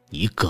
你敢！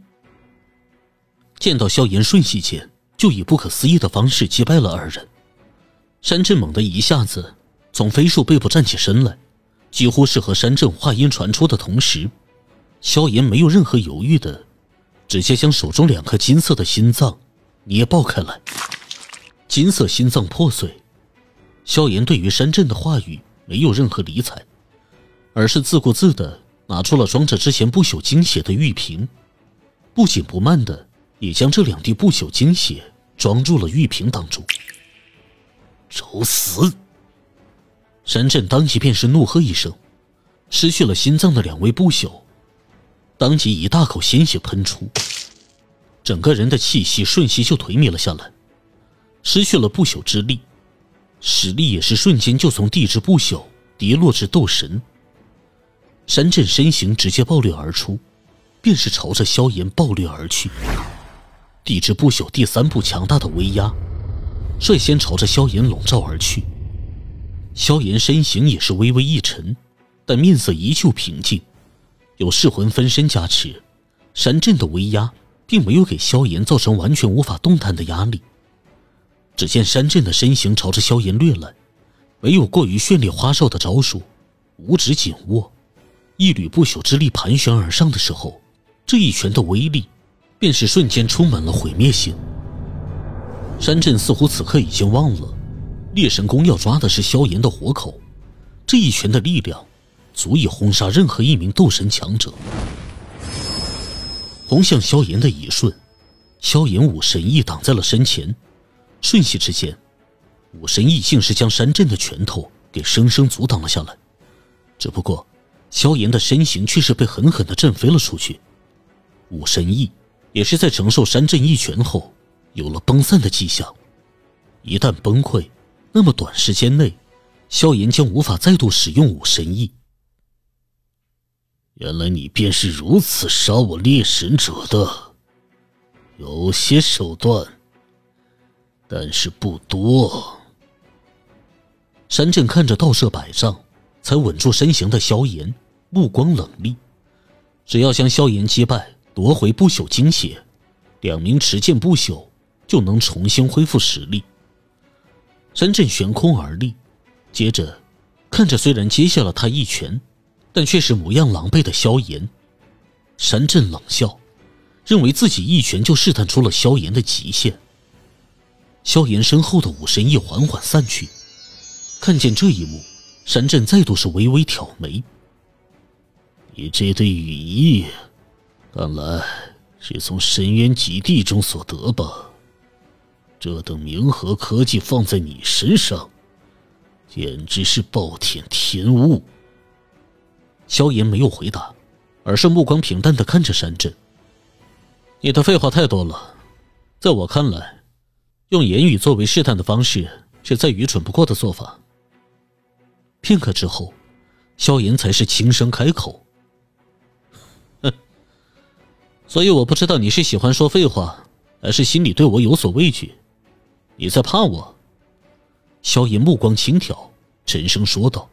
见到萧炎瞬息间就以不可思议的方式击败了二人，山镇猛地一下子从飞树背部站起身来，几乎是和山镇话音传出的同时，萧炎没有任何犹豫的直接将手中2颗金色的心脏捏爆开来。金色心脏破碎，萧炎对于山镇的话语没有任何理睬，而是自顾自的拿出了装着之前不朽精血的玉瓶，不紧不慢的也将这2滴不朽精血装入了玉瓶当中。找死！山镇当即便是怒喝一声，失去了心脏的2位不朽当即一大口鲜血喷出，整个人的气息瞬息就颓靡了下来，失去了不朽之力，实力也是瞬间就从地质不朽跌落至斗神。山镇身形直接暴掠而出，便是朝着萧炎暴掠而去。地质不朽第3步强大的威压率先朝着萧炎笼罩而去。萧炎身形也是微微一沉，但面色依旧平静，有噬魂分身加持，山镇的威压并没有给萧炎造成完全无法动弹的压力。只见山镇的身形朝着萧炎掠来，没有过于绚丽花哨的招数，五指紧握，一缕不朽之力盘旋而上的时候，这一拳的威力便是瞬间充满了毁灭性。山镇似乎此刻已经忘了猎神功要抓的是萧炎的活口，这一拳的力量足以轰杀任何一名斗神强者。轰向萧炎的一瞬，萧炎武神翼挡在了身前，瞬息之间，武神翼竟是将山镇的拳头给生生阻挡了下来。只不过萧炎的身形却是被狠狠地震飞了出去，武神翼也是在承受山镇一拳后有了崩散的迹象。一旦崩溃，那么短时间内萧炎将无法再度使用武神翼。 原来你便是如此杀我猎神者的，有些手段，但是不多。 山镇看着倒射百丈才稳住身形的萧炎，目光冷厉，只要将萧炎击败，夺回不朽精血，2名持剑不朽就能重新恢复实力。山镇悬空而立，接着看着虽然接下了他一拳，但却是模样狼狈的萧炎，山镇冷笑，认为自己一拳就试探出了萧炎的极限。萧炎身后的武神翼缓缓散去，看见这一幕，山镇再度是微微挑眉。 你这对羽翼，看来是从深渊极地中所得吧？这等冥河科技放在你身上，简直是暴殄天物。 萧炎没有回答，而是目光平淡地看着山镇。你的废话太多了，在我看来，用言语作为试探的方式是再愚蠢不过的做法。片刻之后，萧炎才是轻声开口：哼，所以我不知道你是喜欢说废话，还是心里对我有所畏惧。你在怕我？萧炎目光轻佻，沉声说道：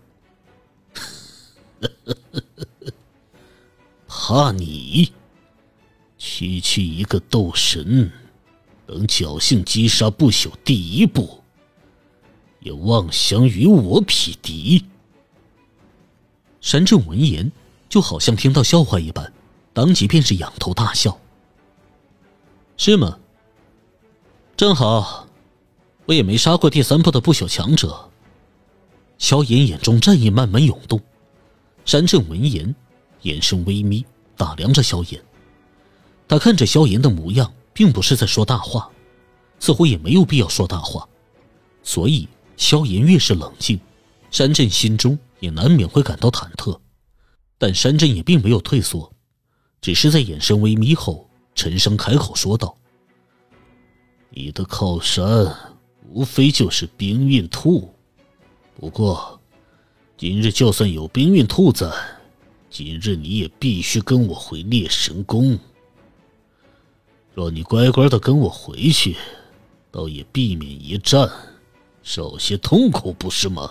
怕你？区区一个斗神，能侥幸击杀不朽第1步，也妄想与我匹敌？ 山镇闻言就好像听到笑话一般，当即便是仰头大笑。是吗？正好，我也没杀过第3步的不朽强者。萧炎眼中战意慢慢涌动，山镇闻言眼神微眯，打量着萧炎。他看着萧炎的模样，并不是在说大话，似乎也没有必要说大话，所以萧炎越是冷静，山镇心中也难免会感到忐忑。但山镇也并没有退缩，只是在眼神微眯后沉声开口说道： 你的靠山无非就是冰运兔，不过今日就算有冰运兔在，今日你也必须跟我回猎神宫。若你乖乖的跟我回去，倒也避免一战，少些痛苦，不是吗？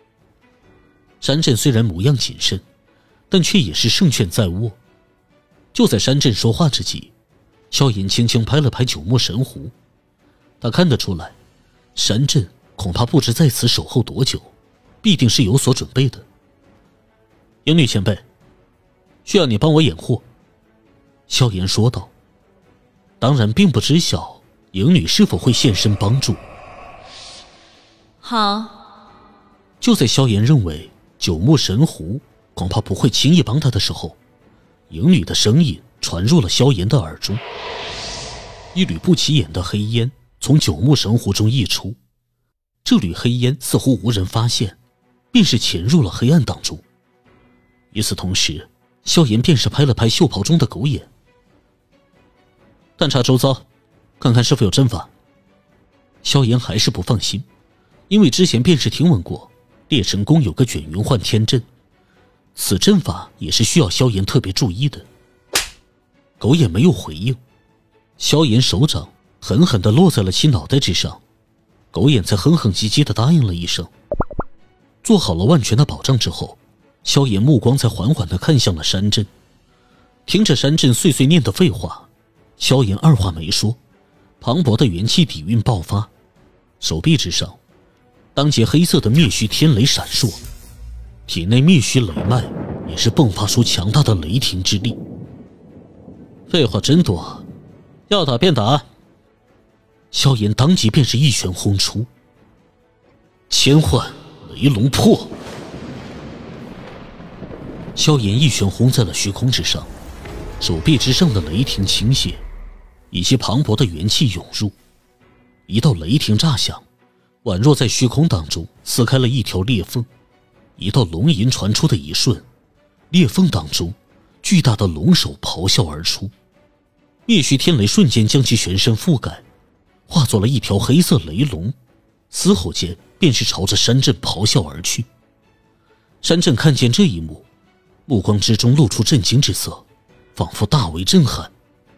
山镇虽然模样谨慎，但却也是胜券在握。 就在山镇说话之际，萧炎轻轻拍了拍九牧神狐。他看得出来，山镇恐怕不知在此守候多久，必定是有所准备的。鹰女前辈，需要你帮我掩护。萧炎说道，当然并不知晓鹰女是否会现身帮助。 好。 就在萧炎认为九牧神狐恐怕不会轻易帮他的时候，鹰女的声音传入了萧炎的耳中。一缕不起眼的黑烟从九牧神狐中溢出，这缕黑烟似乎无人发现，便是潜入了黑暗当中。与此同时，萧炎便是拍了拍袖袍中的狗眼，探查周遭，看看是否有阵法。萧炎还是不放心，因为之前便是听闻过猎神宫有个卷云幻天阵，此阵法也是需要萧炎特别注意的。狗眼没有回应，萧炎手掌狠狠地落在了其脑袋之上，狗眼才哼哼唧唧地答应了一声。做好了万全的保障之后，萧炎目光才缓缓地看向了山镇。听着山镇碎碎念的废话，萧炎二话没说，磅礴的元气底蕴爆发，手臂之上当节黑色的灭虚天雷闪烁，体内灭虚雷脉也是迸发出强大的雷霆之力。废话真多，要打便打。萧炎当即便是一拳轰出，千幻雷龙破。萧炎一拳轰在了虚空之上，手臂之上的雷霆倾泻，以及磅礴的元气涌入，一道雷霆炸响，宛若在虚空当中撕开了一条裂缝，一道龙吟传出的一瞬，裂缝当中巨大的龙首咆哮而出，灭虚天雷瞬间将其全身覆盖，化作了一条黑色雷龙，嘶吼间便是朝着山镇咆哮而去。山镇看见这一幕，目光之中露出震惊之色，仿佛大为震撼。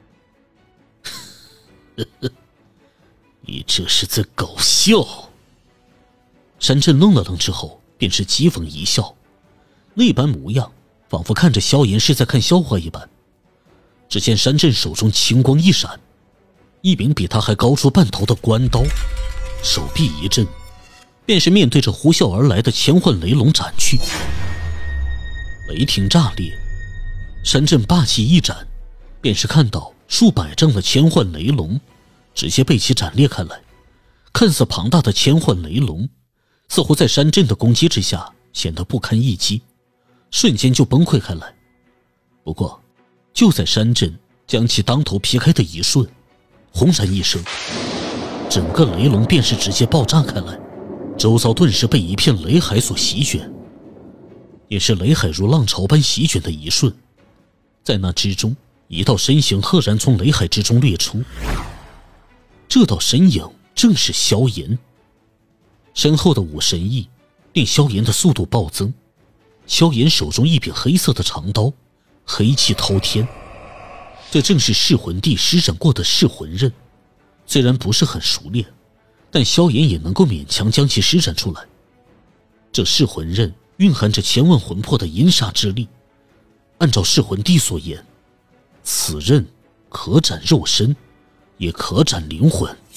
你这是在搞笑？山镇愣了愣之后，便是讥讽一笑，那般模样仿佛看着萧炎是在看笑话一般。只见山镇手中青光一闪，一柄比他还高出半头的关刀，手臂一震，便是面对着呼啸而来的千幻雷龙斩去。雷霆炸裂，山镇霸气一斩，便是看到数百丈的千幻雷龙直接被其斩裂开来。看似庞大的千幻雷龙似乎在山镇的攻击之下显得不堪一击，瞬间就崩溃开来。不过就在山镇将其当头劈开的一瞬，轰然一声，整个雷龙便是直接爆炸开来，周遭顿时被一片雷海所席卷。也是雷海如浪潮般席卷的一瞬，在那之中，一道身形赫然从雷海之中掠出。这道身影正是萧炎。身后的武神翼令萧炎的速度暴增，萧炎手中一柄黑色的长刀，黑气滔天。这正是噬魂帝施展过的噬魂刃，虽然不是很熟练，但萧炎也能够勉强将其施展出来。这噬魂刃蕴含着千万魂魄的阴煞之力，按照噬魂帝所言，此刃可斩肉身，也可斩灵魂。